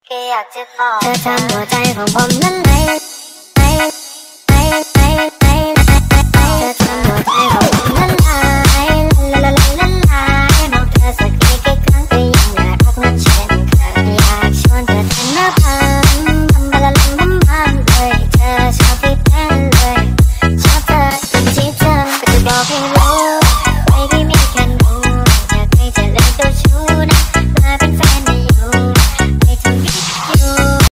แค่อยากจะบอกเธอทำหัวใจของผมนั้นไหลไหลไหลไหลไหลเธอทำหัวใจของผมนั้นไหลละละละละบอกเธอสักกี่ครั้งก็ยังน่ารักเหมือนเช่นเคยอยากชวนเธอแต่งหน้าพังบะละละบัมบัมเลยเธอชอบที่เป็นเลยชอบเธอที่เธอก็จะบอกให้รู้